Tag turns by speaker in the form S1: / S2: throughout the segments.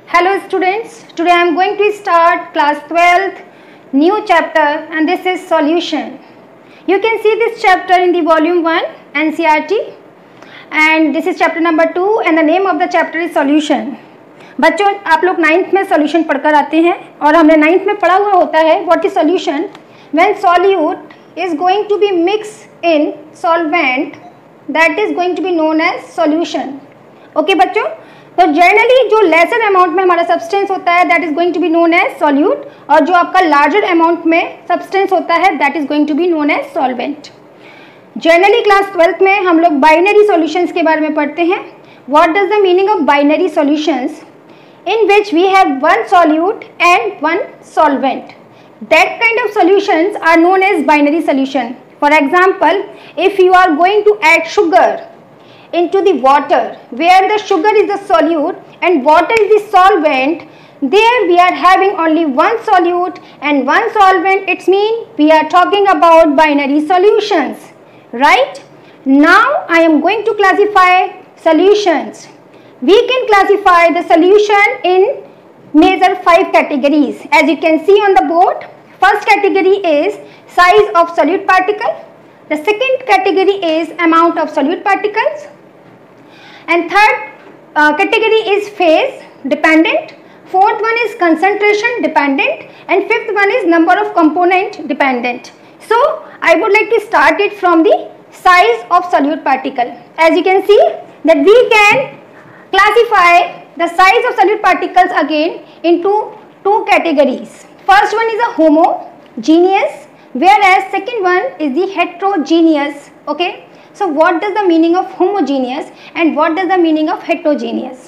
S1: Hello students, today I am going to start class 12th new chapter and this is solution. You can see this chapter in the volume 1 NCERT and this is chapter number 2 and the name of the chapter is solution. बच्चों आप लोग 9th में solution पढ़कर आते हैं और हमने 9th में पढ़ा हुआ होता है what is solution when solute is going to be mixed in solvent that is going to be known as solution. Okay बच्चों, तो जनरली जो लेसर अमाउंट में हमारा सब्सटेंस होता है that is going to be known as solute और जो आपका लार्जर अमाउंट में सब्सटेंस होता है that is going to be known as solvent. Generally class 12th में हम लोग बाइनरी सॉल्यूशंस के बारे में पढ़ते हैं. What does the meaning of binary solutions in which we have one solute and one solvent. That kind of solutions are known as binary solution. For example, if you are going to add sugar into the water where the sugar is the solute and water is the solvent, there we are having only one solute and one solvent. It means we are talking about binary solutions, right? Now I am going to classify solutions. We can classify the solution in major 5 categories as you can see on the board. First category is size of solute particle. The second category is amount of solute particles. And third category is phase dependent, fourth one is concentration dependent and fifth one is number of component dependent. So I would like to start it from the size of solute particle. As you can see that we can classify the size of solute particles again into 2 categories. First one is a homogeneous whereas second one is the heterogeneous. Okay. So what does the meaning of homogeneous and what does the meaning of heterogeneous?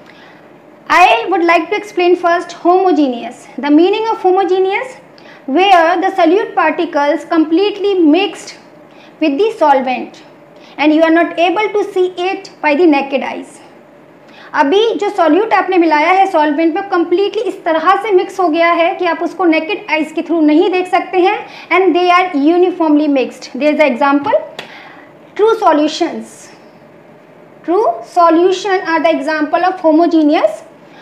S1: I would like to explain first homogeneous. The meaning of homogeneous where the solute particles completely mixed with the solvent and you are not able to see it by the naked eyes. अभी जो solute आपने मिलाया है solvent में completely इस तरह से mix हो गया है कि आप उसको नेकेड आइज के थ्रू नहीं देख सकते हैं and they are uniformly mixed. There is a example. True solutions. True solution are the example of homogeneous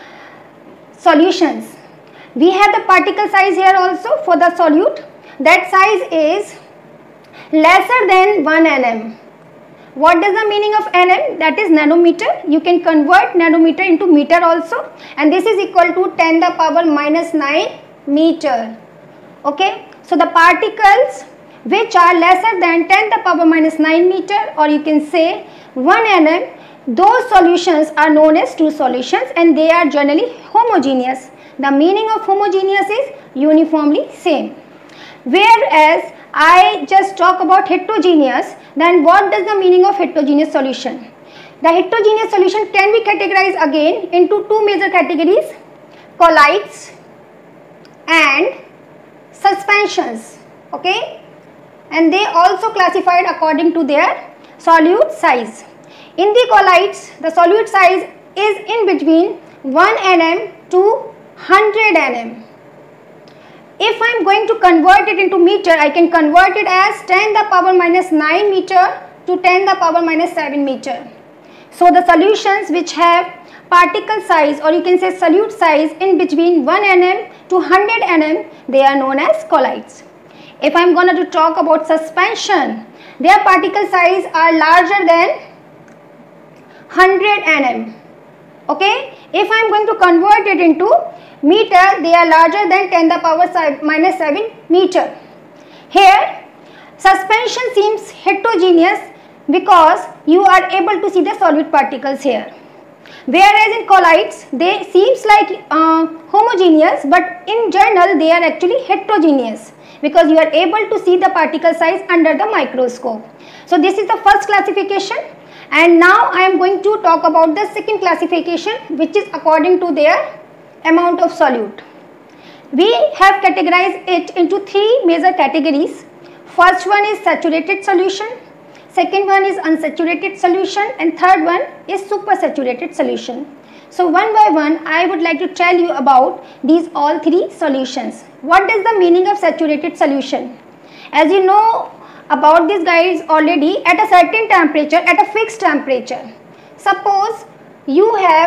S1: solutions. We have the particle size here also for the solute. That size is lesser than 1 nm. What does the meaning of nm? That is nanometer. You can convert nanometer into meter also and this is equal to 10 the power minus 9 meter. Okay. So the particles which are lesser than 10 the power minus 9 meter or you can say 1 nm, those solutions are known as true solutions and they are generally homogeneous. The meaning of homogeneous is uniformly same. Whereas I just talk about heterogeneous, then what does the meaning of heterogeneous solution? The heterogeneous solution can be categorized again into 2 major categories, colloids and suspensions. Okay. And they also classified according to their solute size. In the colloids, the solute size is in between 1 nm to 100 nm. If I am going to convert it into meter, I can convert it as 10 the power minus 9 meter to 10 the power minus 7 meter. So the solutions which have particle size or you can say solute size in between 1 nm to 100 nm, they are known as colloids. If I am going to talk about suspension, their particle size are larger than 100 nm. Okay. If I am going to convert it into meter, they are larger than 10 the power minus 7 meter. Here, suspension seems heterogeneous because you are able to see the solute particles here. Whereas in colloids, they seems like homogeneous, but in general they are actually heterogeneous because you are able to see the particle size under the microscope. So this is the first classification and now I am going to talk about the second classification which is according to their amount of solute. We have categorized it into 3 major categories. First one is saturated solution, second one is unsaturated solution and third one is supersaturated solution. So one by one I would like to tell you about these all 3 solutions. What is the meaning of saturated solution? As you know about these guys already, at a certain temperature, at a fixed temperature, suppose you have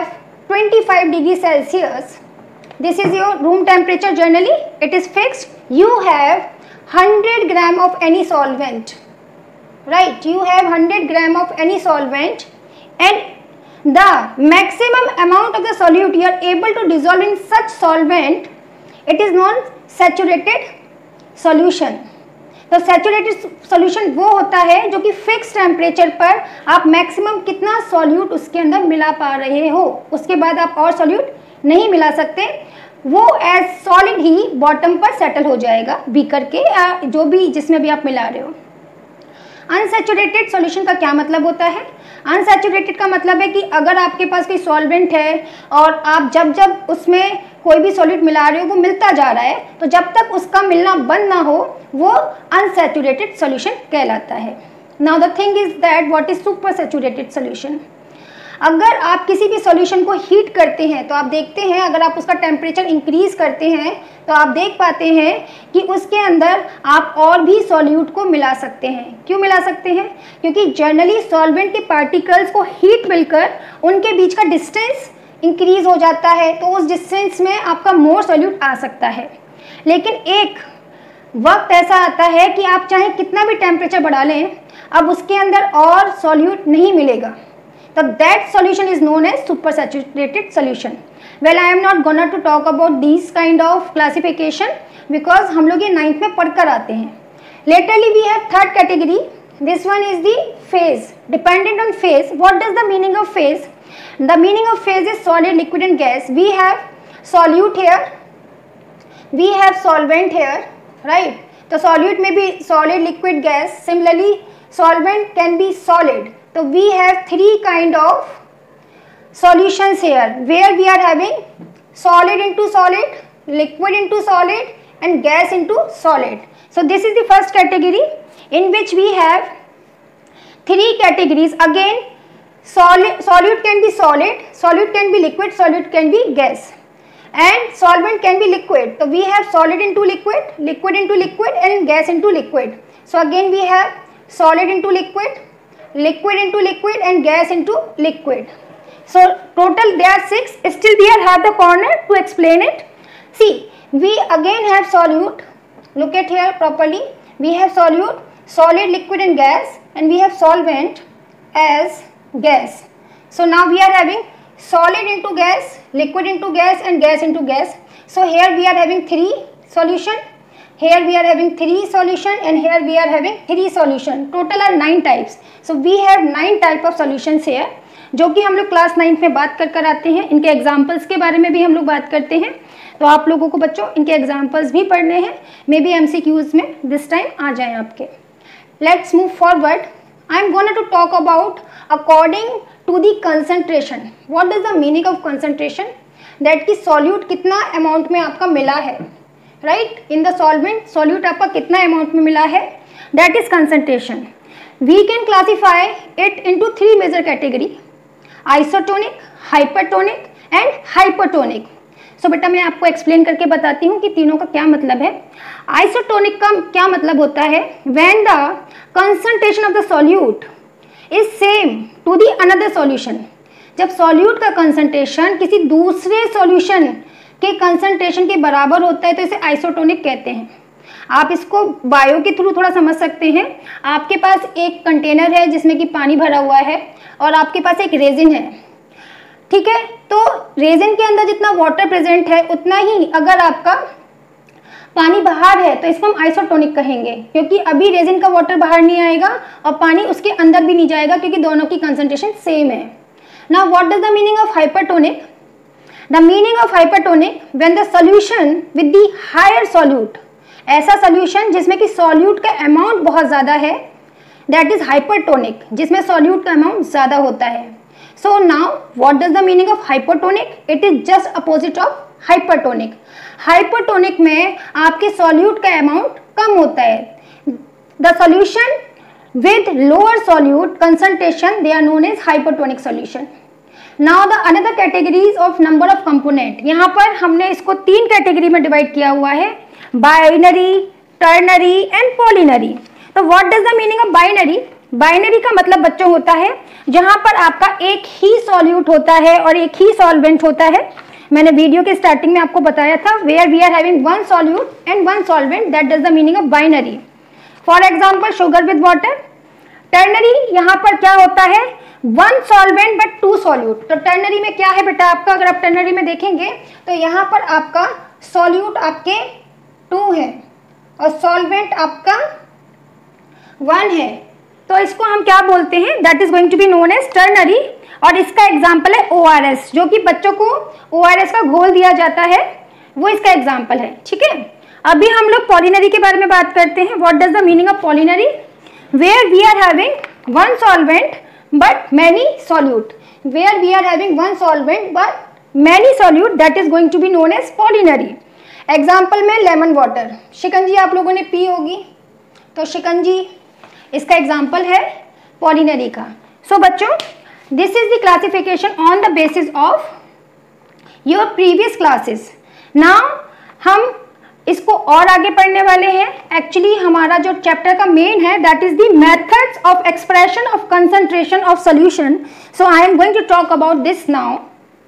S1: 25 degree Celsius, this is your room temperature generally, it is fixed. You have 100 gram of any solvent, right? You have 100 gram of any solvent, and the maximum amount of the solute you are able to dissolve in such solvent, it is known saturated solution. तो saturated solution वो होता है जो कि fix temperature पर आप maximum कितना solute उसके अंदर मिला पा रहे हो, उसके बाद आप और सॉल्यूट नहीं मिला सकते, वो एज सॉलिड ही बॉटम पर सेटल हो जाएगा बीकर के या जो भी जिसमें भी आप मिला रहे हो। अनसैचुरेटेड सॉल्यूशन का क्या मतलब होता है? अनसैचुरेटेड का मतलब है कि अगर आपके पास कोई सॉल्वेंट है और आप जब जब उसमें कोई भी सॉलिड मिला रहे हो वो मिलता जा रहा है, तो जब तक उसका मिलना बंद ना हो वो अनसैचुरेटेड सॉल्यूशन कहलाता है। Now the thing is that what is super saturated solution. अगर आप किसी भी सॉल्यूशन को हीट करते हैं तो आप देखते हैं, अगर आप उसका टेम्परेचर इंक्रीज करते हैं तो आप देख पाते हैं कि उसके अंदर आप और भी सॉल्यूट को मिला सकते हैं। क्यों मिला सकते हैं? क्योंकि जनरली सॉल्वेंट के पार्टिकल्स को हीट मिलकर उनके बीच का डिस्टेंस इंक्रीज हो जाता है, तो उस डिस्टेंस में आपका मोर सॉल्यूट आ सकता है। लेकिन एक वक्त ऐसा आता है कि आप चाहे कितना भी टेम्परेचर बढ़ा लें, अब उसके अंदर और सॉल्यूट नहीं मिलेगा, तो that solution is known as supersaturated solution. Well, I am not gonna to talk about these kind of classification because हम लोग ये 9th में पढ़कर आते हैं. Laterally we have third category. This one is the phase. Dependent on phase. What does the meaning of phase? The meaning of phase is solid, liquid and gas. We have solute here. We have solvent here, right? तो solute में भी solid, liquid, gas. Similarly, solvent can be solid. So we have three kind of solutions here where we are having solid into solid, liquid into solid and gas into solid. So this is the first category in which we have three categories. Again, solute can be solid, solute can be liquid, solute can be gas, and solvent can be liquid. So we have solid into liquid, liquid into liquid and gas into liquid. So again we have solid into liquid, liquid into liquid and gas into liquid. So total there are 6. Still we have the corner to explain it. See, we again have solute. Look at here properly. We have solute, solid, liquid and gas, and we have solvent as gas. So now we are having solid into gas, liquid into gas and gas into gas. So here we are having 3 solution. Here we are having 3 solution and here we are having 3 solution. Total are 9 types. So we have 9 type of solutions here, जो कि हम लोग class 9 में बात कर आते हैं. इनके एग्जाम्पल्स के बारे में भी हम लोग बात करते हैं, तो आप लोगों को बच्चों इनके एग्जाम्पल्स भी पढ़ने हैं. मे बी MCQs में दिस टाइम आ जाएं आपके. Let's move forward. I am gonna to talk about according to the concentration. What is the meaning of concentration? That की सॉल्यूट कितना अमाउंट में आपका मिला है, right, in the solvent. Solute आपका कितना अमाउंट में मिला है, that is concentration. We can classify it into 3 major category: isotonic, hypertonic and hypotonic. So बेटा मैं आपको एक्सप्लेन करके बताती हूँ कि तीनों का क्या मतलब है. आइसोटोनिक का क्या मतलब होता है? When the concentration of the solute is same to the another solution. जब सॉल्यूट का कंसंट्रेशन किसी दूसरे सॉल्यूशन के कंसंट्रेशन के बराबर होता है तो इसे आइसोटोनिक कहते हैं. आप इसको बायो के थ्रू थोड़ा समझ सकते हैं. आपके पास एक कंटेनर है जिसमें कि पानी भरा हुआ है और आपके पास एक रेजिन है, ठीक है. तो रेजिन के अंदर जितना वाटर प्रेजेंट है उतना ही अगर आपका पानी बाहर है तो इसको हम आइसोटोनिक कहेंगे, क्योंकि अभी रेजिन का वाटर बाहर नहीं आएगा और पानी उसके अंदर भी नहीं जाएगा, क्योंकि दोनों की कंसंट्रेशन सेम है. Now what does the meaning of hypertonic? The meaning of hypertonic when the solution with the higher solute, ऐसा solution जिसमें कि solute का amount बहुत ज़्यादा है, that is hypertonic, जिसमें solute का amount ज़्यादा होता है. So now what does the meaning of hypotonic? It is just opposite of hypertonic. Hypertonic में आपके solute का amount कम होता है. The solution with lower solute concentration they are known as hypertonic solution. Now the another categories of number of component. यहाँ पर हमने इसको 3 category में डिवाइड किया हुआ है: बाइनरी, टर्नरी एंड पॉलिनरी. तो what does the meaning of binary? Binary का मतलब बच्चों होता है जहां पर आपका एक ही सॉल्यूट होता है और एक ही सॉल्वेंट होता है। मैंने वीडियो के स्टार्टिंग में आपको बताया था, where we are having one solute and one solvent, that is the meaning of binary. For example sugar with water. Ternary यहाँ पर क्या होता है, one solvent but two solute. तो टर्नरी में क्या है बेटा आपका, अगर आप टर्नरी में देखेंगे तो यहाँ पर आपका सॉल्यूट आपके 2 है और सॉल्वेंट आपका 1 है। तो इसको हम क्या बोलते हैं, that is going to be known as ternary. और इसका एग्जाम्पल है ORS, जो कि बच्चों को ORS का घोल दिया जाता है, वो इसका एग्जाम्पल है। ठीक है, अभी हम लोग पॉलिनरी के बारे में बात करते हैं। What does the meaning of polynary, where we are having one solvent but many solute. Where we are having one solvent but many solute, that is going to be known as polynary. Example में lemon water, शिकंजी आप लोगों ने P होगी, तो शिकंजी इसका example है पॉलिनरी का। सो बच्चों, this is the classification on the basis of your previous classes. Now हम इसको और आगे पढ़ने वाले हैं। एक्चुअली हमारा जो चैप्टर का मेन है, that is the methods of expression of concentration of solution. So I am going to talk about this now.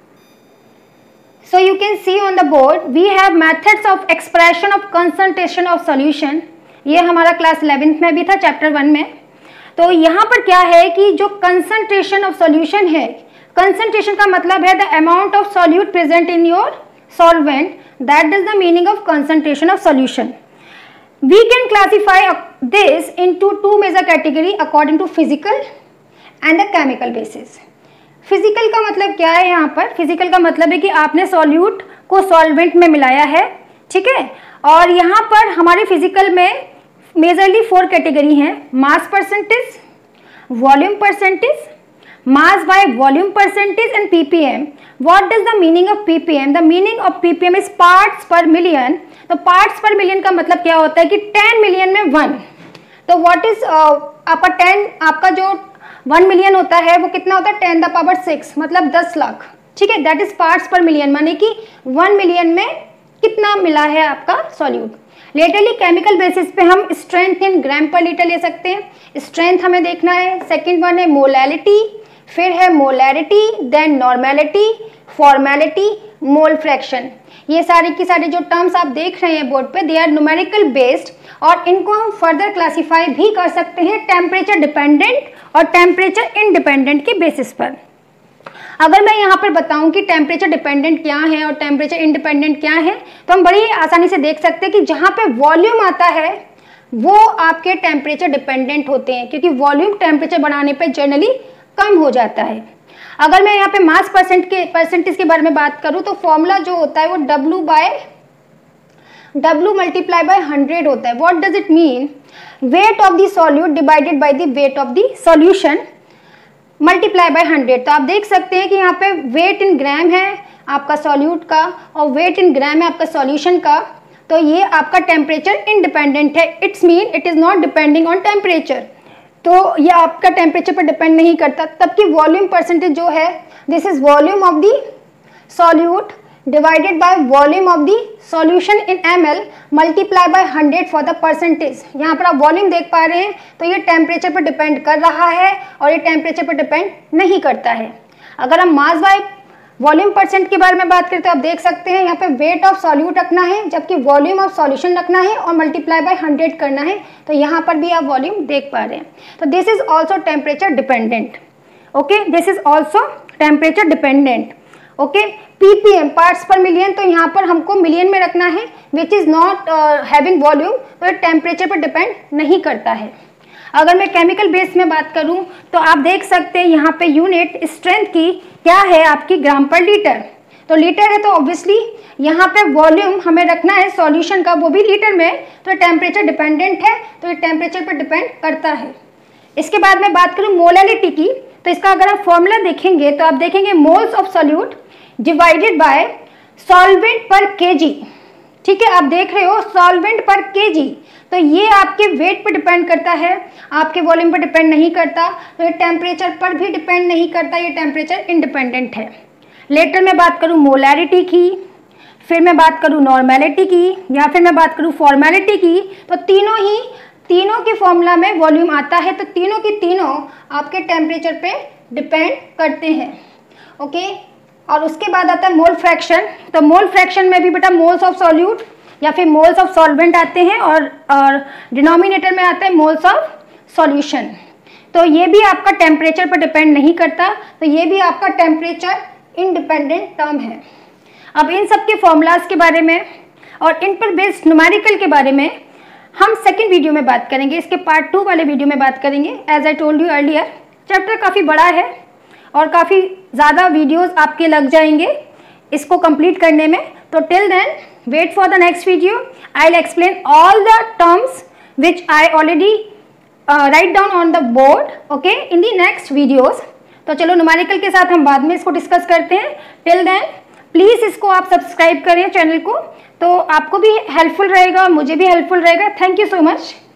S1: So you can see on the board we have methods of expression of concentration of solution। ये हमारा class 11th में भी था, chapter 1 में। तो यहाँ पर क्या है कि जो कंसंट्रेशन ऑफ सॉल्यूशन है, कंसंट्रेशन का मतलब है the amount of solute present in your solvent, that is the meaning of concentration of solution. We can classify this into 2 major category according to physical and the chemical basis. Physical का मतलब क्या है, यहाँ पर physical का मतलब है कि आपने सॉल्यूट को सॉल्वेंट में मिलाया है। ठीक है, और यहाँ पर हमारे फिजिकल में मेजरली 4 कैटेगरी हैं, mass percentage, volume percentage, mass by volume percentage and ppm। What does the meaning of ppm, the meaning of ppm is parts per million. तो पार्ट्स पर मिलियन का मतलब क्या होता है कि 10 मिलियन में 1। तो व्हाट इज आपका 10, आपका जो 1 मिलियन होता है वो कितना होता है 10 द पावर 6, मतलब 10 लाख। ठीक है, that is parts per million, माने कि 1 मिलियन में कितना मिला है आपका सॉल्यूट। लेटरली केमिकल बेसिस पे हम स्ट्रेंथ इन ग्राम पर लीटर ले सकते हैं, स्ट्रेंथ हमें देखना है। सेकंड वन है मोलैलिटी, फिर है molarity, then normality, formality, mole fraction. ये सारी की सारी जो टर्म्स आप देख रहे हैं बोर्ड पे, दे आर न्यूमेरिकल बेस्ड और इनको हम फर्दर क्लासीफाई भी कर सकते हैं टेम्परेचर डिपेंडेंट और टेम्परेचर इंडिपेंडेंट के बेसिस पर। अगर मैं यहाँ पर बताऊँ कि टेम्परेचर डिपेंडेंट क्या है और टेम्परेचर इंडिपेंडेंट क्या है, तो हम बड़ी आसानी से देख सकते हैं कि जहाँ पे वॉल्यूम आता है वो आपके टेम्परेचर डिपेंडेंट होते हैं, क्योंकि वॉल्यूम टेम्परेचर बढ़ाने पे जनरली कम हो जाता है। अगर मैं यहाँ पे मास परसेंटेज के बारे में बात करूँ तो फॉर्मूला जो होता है वो W मल्टीप्लाई बाय 100 होता है। What does it mean, weight of the solute divided by the weight of the solution multiply by 100। तो आप देख सकते हैं कि यहाँ पे वेट इन ग्राम है आपका सॉल्यूट का और वेट इन ग्राम है आपका सॉल्यूशन का। तो ये आपका टेम्परेचर इंडिपेंडेंट है, it's mean it is not depending on temperature. तो ये आपका टेम्परेचर पर डिपेंड नहीं करता। तब की वॉल्यूम परसेंटेज जो है, this is volume of the solute divided by volume of the solution in ml multiply by 100 for the percentage. यहाँ पर आप वॉल्यूम देख पा रहे हैं, तो ये टेम्परेचर पर डिपेंड कर रहा है और ये टेम्परेचर पर डिपेंड नहीं करता है। अगर हम मास बाय वॉल्यूम परसेंट के बारे में बात करते हैं, आप देख सकते हैं यहाँ पे वेट ऑफ सॉल्यूट रखना है, जबकि वॉल्यूम ऑफ सॉल्यूशन रखना है और मल्टीप्लाई बाय 100 करना है। तो यहाँ पर भी आप वॉल्यूम देख पा रहे हैं। तो this is also temperature dependent. Okay, this is also temperature dependent. Okay, ppm parts per million, तो यहाँ पर हमको मिलियन में रखना है, which is not having volume, तो टेम्परेचर पर डिपेंड नहीं करता है। अगर मैं केमिकल बेस में बात करूं तो आप देख सकते हैं यहाँ पे यूनिट स्ट्रेंथ की क्या है आपकी ग्राम पर लीटर। तो लीटर है तो ऑब्वियसली यहाँ पे वॉल्यूम हमें रखना है सॉल्यूशन का, वो भी लीटर में। तो टेम्परेचर डिपेंडेंट है, तो ये टेम्परेचर पर डिपेंड करता है। इसके बाद मैं बात करूँ मोलैलिटी की, तो इसका अगर आप फॉर्मूला देखेंगे तो आप देखेंगे moles of solute divided by solvent per kg. ठीक है, आप देख रहे हो सॉल्वेंट पर केजी, तो ये आपके वेट पर डिपेंड करता है, आपके वॉल्यूम पर डिपेंड नहीं करता। तो ये टेम्परेचर पर भी डिपेंड नहीं करता, ये टेम्परेचर इंडिपेंडेंट है। लेटर में बात करूँ मोलैरिटी की, फिर मैं बात करूँ नॉर्मेलिटी की, या फिर मैं बात करूँ फॉर्मेलिटी की, तो तीनों ही तीनों के फॉर्मूला में वॉल्यूम आता है, तो तीनों की तीनों आपके टेम्परेचर पे डिपेंड करते हैं। ओके, और उसके बाद आता है मोल फ्रैक्शन। तो मोल फ्रैक्शन में भी बेटा मोल्स ऑफ सॉल्यूट या फिर मोल्स ऑफ सॉल्वेंट आते हैं, और डिनोमिनेटर में आता है मोल्स ऑफ सॉल्यूशन। तो ये भी आपका टेम्परेचर पर डिपेंड नहीं करता, तो ये भी आपका टेम्परेचर इंडिपेंडेंट टर्म है। अब इन सब के फॉर्मूलाज के बारे में और इन पर बेस्ड न्यूमेरिकल के बारे में हम सेकंड वीडियो में बात करेंगे, इसके पार्ट 2 वाले वीडियो में बात करेंगे। As I told you earlier, chapter काफ़ी बड़ा है और काफ़ी ज़्यादा वीडियोस आपके लग जाएंगे इसको कंप्लीट करने में। तो till then wait for the next video, I will explain all the terms which I already write down on the board, okay, in the next videos. तो चलो न्यूमेरिकल के साथ हम बाद में इसको डिस्कस करते हैं। टिल देन प्लीज़ इसको आप सब्सक्राइब करें चैनल को, तो आपको भी हेल्पफुल रहेगा, मुझे भी हेल्पफुल रहेगा। Thank you so much.